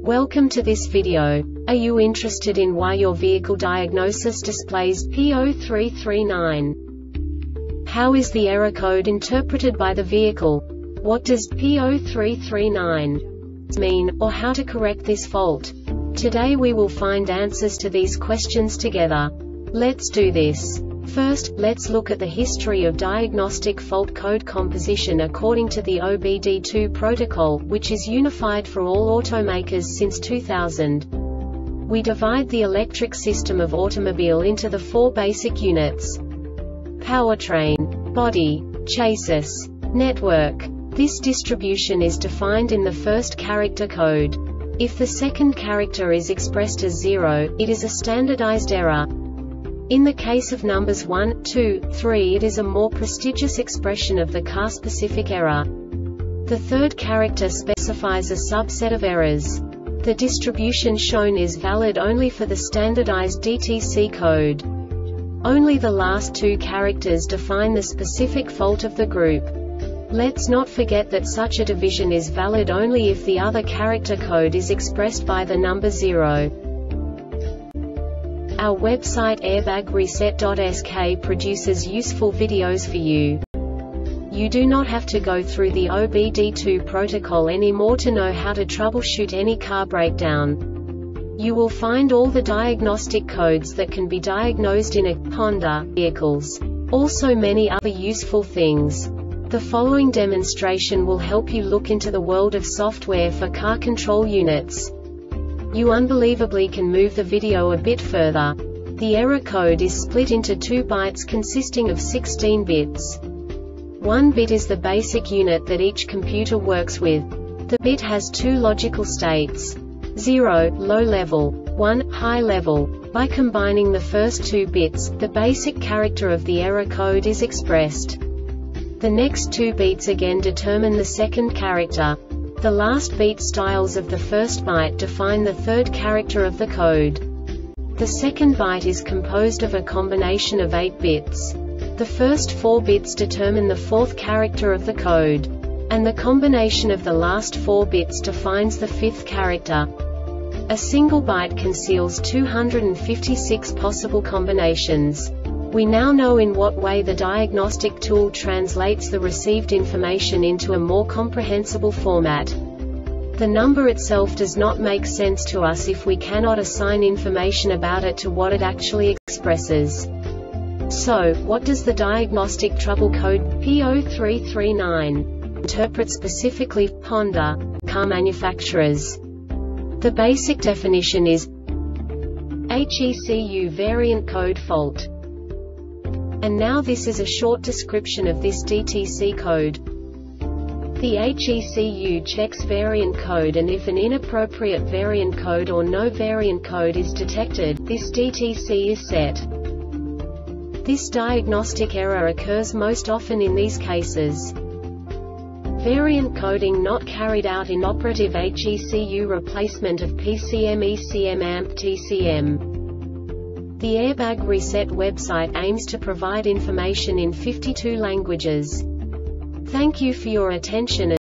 Welcome to this video. Are you interested in why your vehicle diagnosis displays P0339? How is the error code interpreted by the vehicle? What does P0339 mean, or how to correct this fault? Today we will find answers to these questions together. Let's do this. First, let's look at the history of diagnostic fault code composition according to the OBD2 protocol, which is unified for all automakers since 2000. We divide the electric system of automobile into the four basic units: powertrain, body, chassis, network. This distribution is defined in the first character code. If the second character is expressed as 0, it is a standardized error. In the case of numbers 1, 2, 3, it is a more prestigious expression of the car-specific error. The third character specifies a subset of errors. The distribution shown is valid only for the standardized DTC code. Only the last two characters define the specific fault of the group. Let's not forget that such a division is valid only if the other character code is expressed by the number 0. Our website airbagreset.sk produces useful videos for you. You do not have to go through the OBD2 protocol anymore to know how to troubleshoot any car breakdown. You will find all the diagnostic codes that can be diagnosed in a Honda vehicles. Also many other useful things. The following demonstration will help you look into the world of software for car control units. You unbelievably can move the video a bit further. The error code is split into 2 bytes consisting of 16 bits. 1 bit is the basic unit that each computer works with. The bit has 2 logical states: 0, low level, 1, high level. By combining the first 2 bits, the basic character of the error code is expressed. The next 2 beats again determine the second character. The last beat styles of the first byte define the third character of the code. The second byte is composed of a combination of 8 bits. The first 4 bits determine the fourth character of the code. And the combination of the last 4 bits defines the fifth character. A single byte conceals 256 possible combinations. We now know in what way the diagnostic tool translates the received information into a more comprehensible format. The number itself does not make sense to us if we cannot assign information about it to what it actually expresses. So, what does the diagnostic trouble code P0339 interpret specifically for Honda car manufacturers? The basic definition is HECU variant code fault. And now this is a short description of this DTC code. The HECU checks variant code, and if an inappropriate variant code or no variant code is detected, this DTC is set. This diagnostic error occurs most often in these cases: variant coding not carried out, inoperative HECU replacement of PCM ECM AMP TCM. The Airbag Reset website aims to provide information in 52 languages. Thank you for your attention.